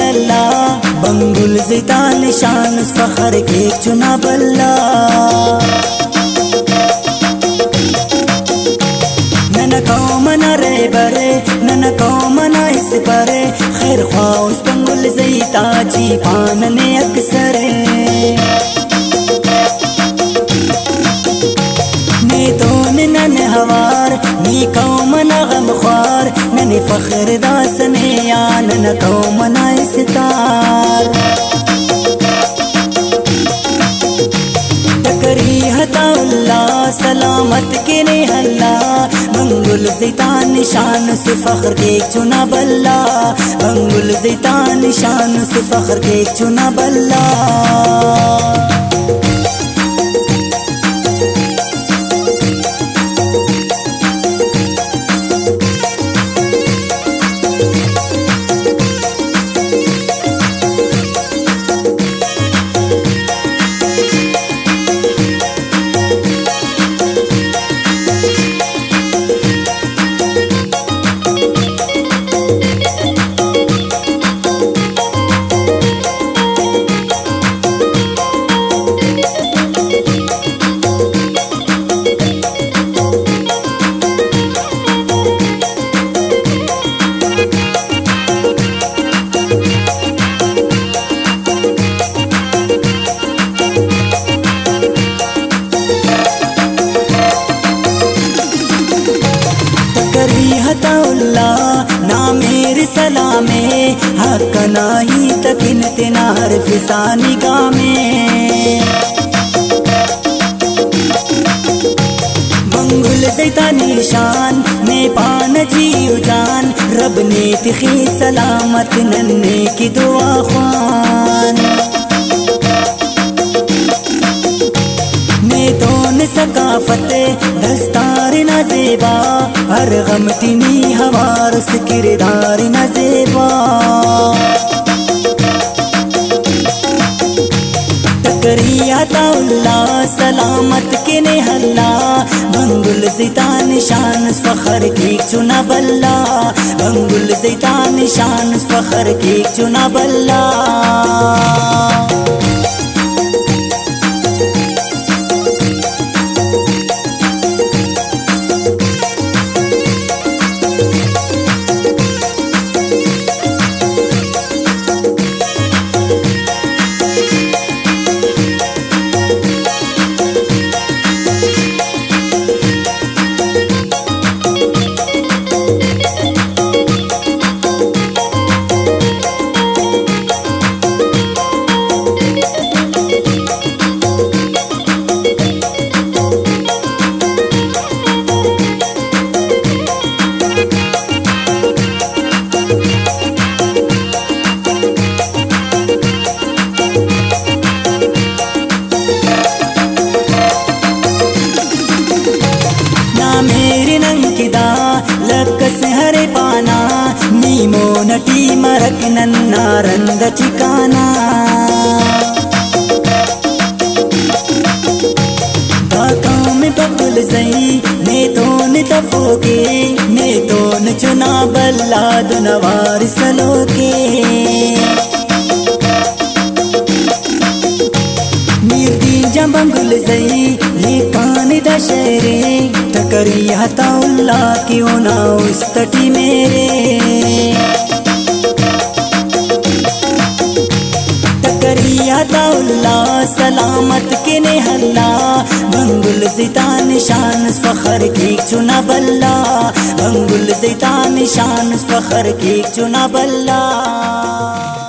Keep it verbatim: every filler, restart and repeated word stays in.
अल्लाह बंगुल ज़िता निशान फखर के चुना बल्ला नन कौम न रे बरे नन कौम न इस परे खैर ख्वाह उस बंगुल ज़िता जी पान ने अक्सरे नन हवार नी कौम न गम ख्वार नन फख्र दासने या नन कौम न इस्तार तकरी हताउल्लाह सलामत के ने हल्ला बंगुल ज़िता निशान से फख्र के चुना बल्ला बंगुल ज़िता निशान से फख्र के चुना बल्ला ना मेरे सलामे हक नाही तकिन तिनार फिसानी गामे बंगुल ज़िता निशान में पान जीव जान रब ने तिखी सलामत नन्ने की दुआ ख्वान सकाफत दस्तार न ज़ेबा हर गम तिनी हवार से किरदार न ज़ेबा तकरी अताउल्लाह सलामत के ने हल्ला बंगुल ज़िता निशान फखर के चुना बल्ला बंगुल ज़िता निशान फखर के चुना बल्ला लकस हरे पाना नीमो नटी मरक नन्ना रंग ठिकाना बातों में बबुल ज़ई ने तो न तफोके ने तो न चुना बल्ला दुनवार सलोके बंगुल ज़ई ये कान दशहरे तकरी हताउल्लाह क्यों ना उस तटी मेरे तकरी हताउल्लाह सलामत के ने हल्ला बंगुल ज़िता निशान फखर के चुना बल्ला बंगुल ज़िता निशान फखर के चुना बल्ला।